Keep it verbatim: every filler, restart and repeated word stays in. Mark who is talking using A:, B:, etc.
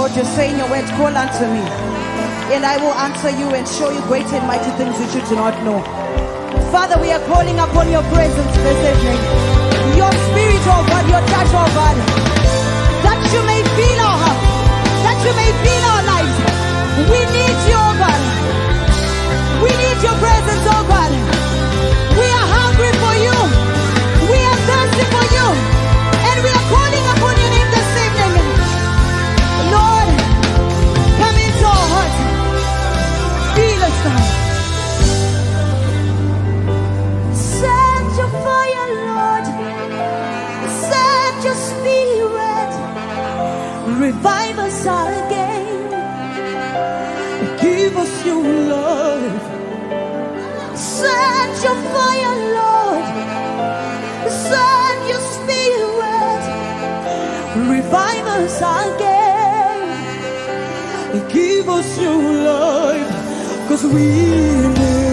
A: Lord, you say in your word, call unto me, and I will answer you and show you great and mighty things which you do not know. Father, we are calling upon your presence this evening. Your spirit, oh God, your touch, oh God, that you may feel our hearts, that you may feel our lives. We need you, oh God. We need your presence, oh God. We are hungry for you. We are thirsty for you. And we are calling upon your name this evening. Lord, come into our hearts. Feel us now. Set your fire, Lord. Set your spirit. Revive us again. Give us your love. Set your fire, Lord. Set your spirit. Revive us again. Give us your life, 'cause we need